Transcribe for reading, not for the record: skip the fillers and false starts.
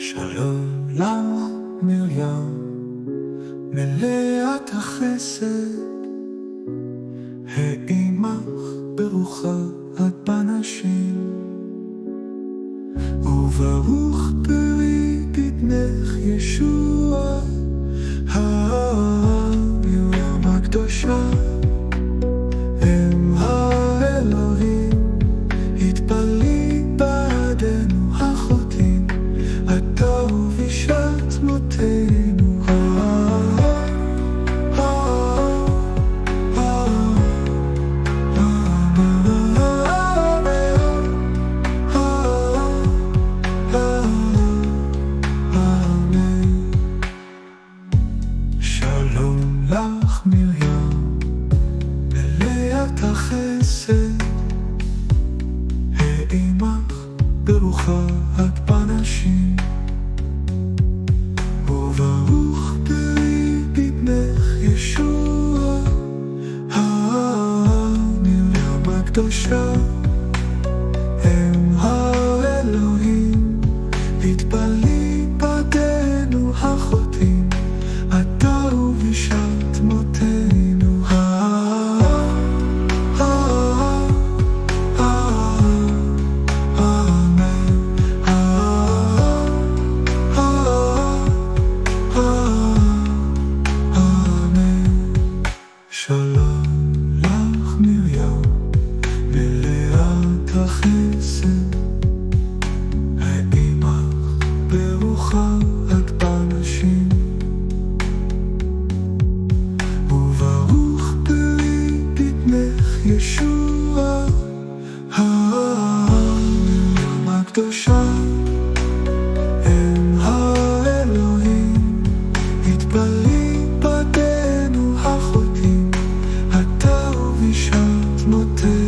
שלום לך מרים, מלאת החסד, האימך ברוכה את בנשים, וברוך פרי בטנך ישוע, מרים הקדושה, אם האלוהים התפללי בעדנו החוטאים, אתה ובישת מותנו. שלום לך מרים, מלאת החסד, האימך ברוכה את בנשים, וברוך פרי בטנך ישוע, מרים הקדושה, אם האלוהים התפללי בעדנו החוטאים, אתה ובישת מותנו. שלום לך מרים, מלאת החסד, האימך ברוכה את בנשים, וברוך פרי בטנך ישוע, מרים הקדושה, אם האלוהים התפללי בעדנו החוטאים, אתה ובישת מותנו.